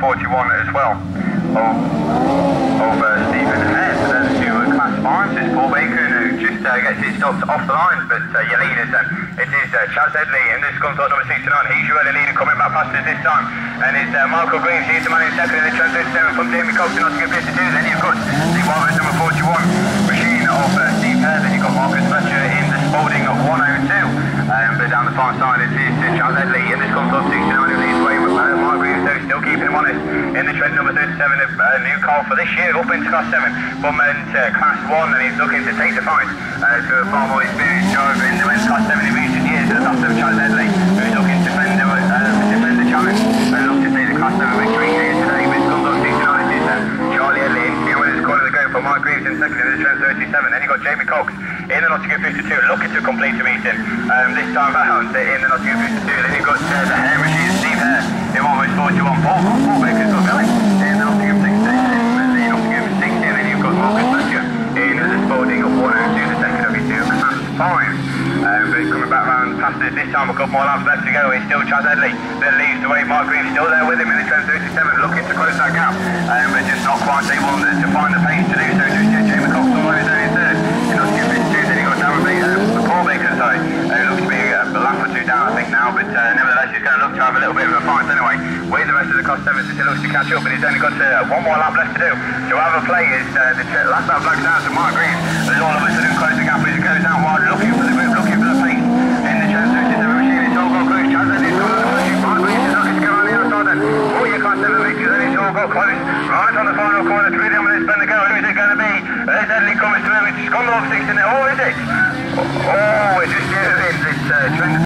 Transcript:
41 as well. Over Stephen Hare. So there's two class 5s. It's Paul Bacon who just gets it stopped off the line, but your leaders then. It is Chaz Headley in this comes number 69. He's your early leader coming back past us this time. And it's Michael Green. He's the man in second in the trend 37 from Jamie Cox to Nottingham 52. Then you've got the Warriors number 41. Machine of Steve Hare. Then you've got Marcus Fletcher in the Spalding of 102. But down the far side it is Chaz Headley in this comes up 69 who leads the way. Mark Green still keeping him honest in the trend number 37 of new call for this year up into class 7 from class 1, and he's looking to take the fight to a far more experienced driver in the men's class 7 in recent years at the top of Chaz Headley, who's looking to defend the challenge and look to take the class 7 victory here today. But it's comes up 69 is Charlie Headley in the winners corner to go for Mark Greaves in second in the trend 37. Then you've got Jamie Cox in the Nottingham 52 looking to complete the meeting this time around in the Nottingham 52. Then you've got the Hare Machine, Steve Hare in almost 41. Paul Baker's got going in the Nottingham 60. The Nottingham 60, and then you've got Marcus Fletcher in the Spalding of 102, the second of his two class 5. But he's coming back round past us this time. A couple more laps left to go. It's still Chaz Headley that leads the way. Mark Green still there with him in the trend 37, looking to close that gap, but just not quite able to find the pace to do so. Just Jamie Cox all over there in third. In Nottingham 52, then you've got Darren Baker, Paul Baker, sorry, who looks to be a lap or two down, I think now, but nevertheless he's going to look to have a little bit of a fight anyway. With the rest of the class 7 still looks to catch up, but he's only got one more lap left to do. So have a play is the last lap blacks out to Mark Green, as all of a sudden close the gap as he goes out wide, looking for